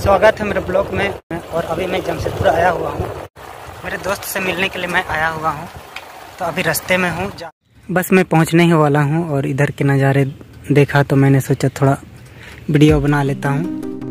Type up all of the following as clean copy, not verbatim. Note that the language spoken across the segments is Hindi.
स्वागत है मेरे ब्लॉग में। और अभी मैं जमशेदपुर आया हुआ हूँ, मेरे दोस्त से मिलने के लिए मैं आया हुआ हूँ। तो अभी रास्ते में हूँ, बस मैं पहुँचने ही वाला हूँ। और इधर के नज़ारे देखा तो मैंने सोचा थोड़ा वीडियो बना लेता हूँ।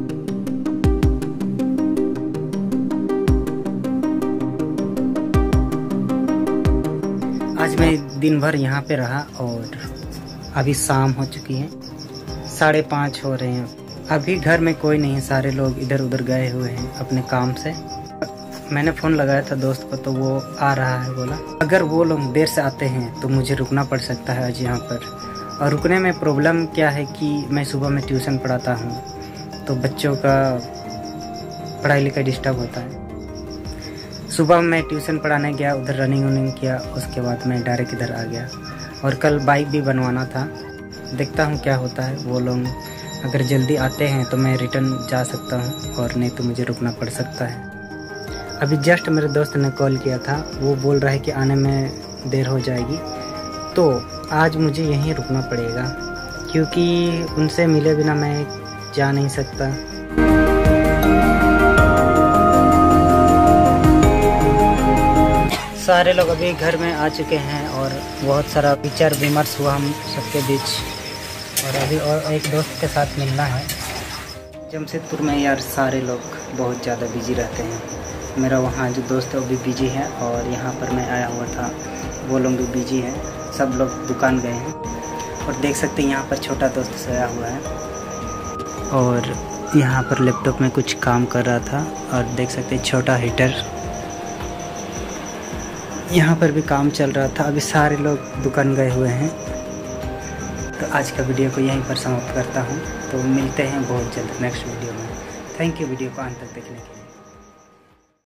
आज मैं दिन भर यहाँ पे रहा और अभी शाम हो चुकी है, 5:30 हो रहे हैं। अभी घर में कोई नहीं है, सारे लोग इधर उधर गए हुए हैं अपने काम से। मैंने फ़ोन लगाया था दोस्त को, तो वो आ रहा है, बोला अगर वो लोग देर से आते हैं तो मुझे रुकना पड़ सकता है आज यहाँ पर। और रुकने में प्रॉब्लम क्या है कि मैं सुबह में ट्यूशन पढ़ाता हूँ, तो बच्चों का पढ़ाई लिखाई डिस्टर्ब होता है। सुबह मैं ट्यूशन पढ़ाने गया, उधर रनिंग वनिंग किया, उसके बाद मैं डायरेक्ट इधर आ गया। और कल बाइक भी बनवाना था, देखता हूँ क्या होता है। वो लोग अगर जल्दी आते हैं तो मैं रिटर्न जा सकता हूँ, और नहीं तो मुझे रुकना पड़ सकता है। अभी जस्ट मेरे दोस्त ने कॉल किया था, वो बोल रहा है कि आने में देर हो जाएगी, तो आज मुझे यहीं रुकना पड़ेगा, क्योंकि उनसे मिले बिना मैं जा नहीं सकता। सारे लोग अभी घर में आ चुके हैं और बहुत सारा विचार विमर्श हुआ हम सबके बीच। और अभी और एक दोस्त के साथ मिलना है। जमशेदपुर में यार सारे लोग बहुत ज़्यादा बिजी रहते हैं। मेरा वहाँ जो दोस्त है वो भी बिजी है, और यहाँ पर मैं आया हुआ था वो लोग भी बिजी हैं, सब लोग दुकान गए हैं। और देख सकते हैं यहाँ पर छोटा दोस्त सोया हुआ है, और यहाँ पर लैपटॉप में कुछ काम कर रहा था। और देख सकते हैं छोटा हीटर, यहाँ पर भी काम चल रहा था। अभी सारे लोग दुकान गए हुए हैं। तो आज का वीडियो को यहीं पर समाप्त करता हूँ, तो मिलते हैं बहुत जल्द नेक्स्ट वीडियो में। थैंक यू वीडियो को अंत तक देखने के लिए।